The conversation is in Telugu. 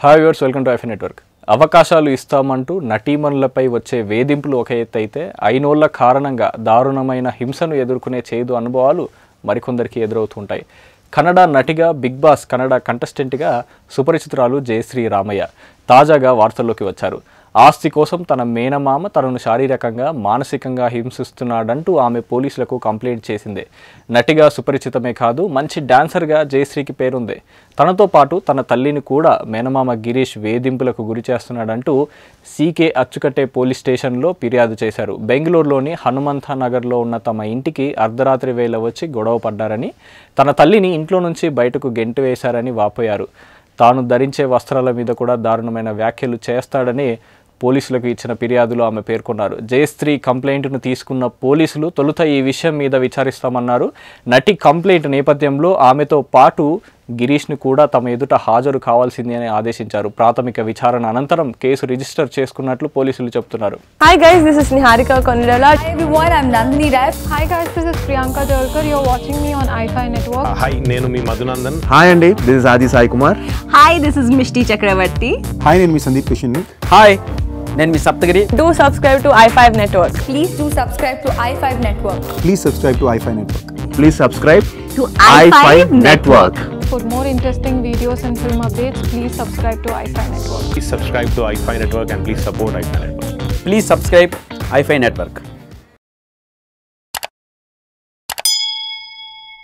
Hi viewers, welcome to iFi network. అవకాశాలు ఇస్తామంటూ నటీమణులపై వచ్చే వేధింపులు ఒక ఎత్తు అయితే అయినోళ్ల కారణంగా దారుణమైన హింసను ఎదుర్కొనే చేదు అనుభవాలు మరికొందరికి ఎదురవుతుంటాయి. కన్నడ నటిగా బిగ్ బాస్ కన్నడ కంటెస్టెంట్గా సుపరిచితురాలు జయశ్రీ రామయ్య తాజాగా వార్తల్లోకి వచ్చారు. ఆస్తి కోసం తన మేనమామ తనను శారీరకంగా మానసికంగా హింసిస్తున్నాడంటూ ఆమె పోలీసులకు కంప్లైంట్ చేసింది. నటిగా సుపరిచితమే కాదు, మంచి డాన్సర్గా జయశ్రీకి పేరుంది. తనతో పాటు తన తల్లిని కూడా మేనమామ గిరీష్ వేధింపులకు గురి చేస్తున్నాడంటూ సీకే అచ్చుకట్టే పోలీస్ స్టేషన్లో ఫిర్యాదు చేశారు. బెంగళూరులోని హనుమంత నగర్లో ఉన్న తమ ఇంటికి అర్ధరాత్రి వేళ వచ్చి గొడవ పడ్డారని, తన తల్లిని ఇంట్లో నుంచి బయటకు గెంటివేశారని వాపోయారు. తాను ధరించే వస్త్రాల మీద కూడా దారుణమైన వ్యాఖ్యలు చేస్తాడని పోలీసులకు ఇచ్చిన ఫిర్యాదులో ఆమె పేర్కొన్నారు. జయశ్రీ కంప్లైంట్ను తీసుకున్న పోలీసులు తొలుత ఈ విషయం మీద విచారిస్తామన్నారు. నటి కంప్లైంట్ నేపథ్యంలో ఆమెతో పాటు గిరీష్ను కూడా తమ ఎదుట హాజరు కావాల్సింది అని ఆదేశించారు. ప్రాథమిక విచారణ అనంతరం కేసు రిజిస్టర్ చేసుకున్నట్లు పోలీసులు చెబుతున్నారు. Hi guys, this is Niharika Konirala. Hi everyone, I'm Nandini Rai. Hi guys, this is Priyanka Jalkar. You're watching me on iFi Network. Hi, nenu mi Madhunandan. Hi Andy, this is Adi Sai Kumar. Hi, this is Mishti Chakravarti. Hi, nenu mi Sandeep Kishin. Hi, నేను మీ Saptagiri. Do subscribe to iFi Network. Please do subscribe to i5 Network. Please subscribe to iFi Network. Please subscribe To iFi i5 Network. For more interesting videos and film updates, please subscribe to iFi Network. Please subscribe to iFi Network and please support iFi Network. Please subscribe iFi network.